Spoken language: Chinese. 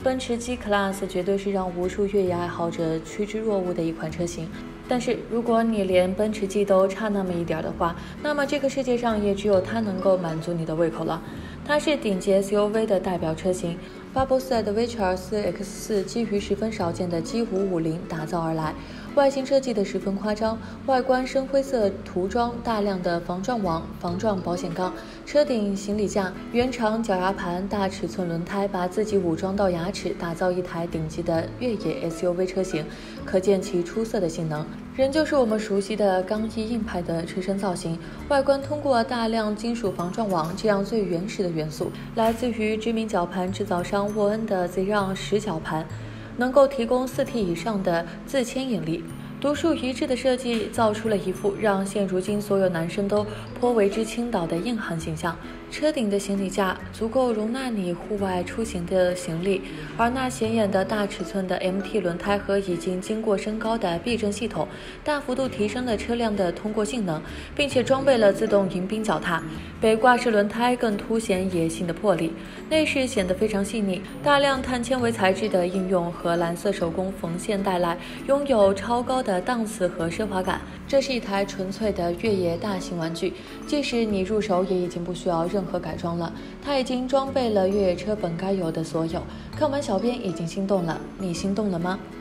奔驰 G-Class 绝对是让无数越野爱好者趋之若鹜的一款车型。但是如果你连奔驰 G 都差那么一点的话，那么这个世界上也只有它能够满足你的胃口了。它是顶级 SUV 的代表车型，巴博赛的 VHR4X4 基于十分少见的 G550打造而来，外形设计的十分夸张，外观深灰色涂装，大量的防撞网、防撞保险杠，车顶行李架，原厂脚牙盘，大尺寸轮胎，把自己武装到牙齿，打造一台顶级的越野 SUV 车型，可见其出色的性能。仍旧是我们熟悉的刚毅硬派的车身造型，外观通过大量金属防撞网这样最原始的元素，来自于知名绞盘制造商沃恩的 Z-Round 10绞盘，能够提供4T 以上的自牵引力。独树一帜的设计造出了一副让现如今所有男生都颇为之倾倒的硬汉形象。车顶的行李架足够容纳你户外出行的行李，而那显眼的大尺寸的 MT 轮胎和已经经过升高的避震系统，大幅度提升了车辆的通过性能，并且装备了自动迎宾脚踏。北挂式轮胎更凸显野性的魄力，内饰显得非常细腻，大量碳纤维材质的应用和蓝色手工缝线带来，拥有超高的档次和奢华感。这是一台纯粹的越野大型玩具，即使你入手也已经不需要任何改装了，它已经装备了越野车本该有的所有。看完小编已经心动了，你心动了吗？